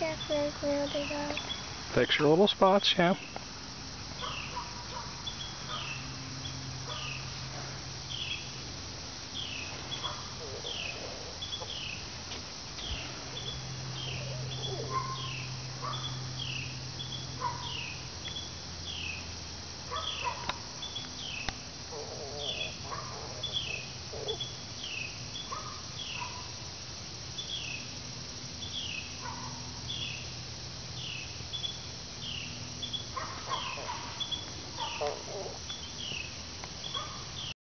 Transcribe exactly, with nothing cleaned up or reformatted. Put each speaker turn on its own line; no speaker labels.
That's very clear, they got.
Fix your little spots, yeah.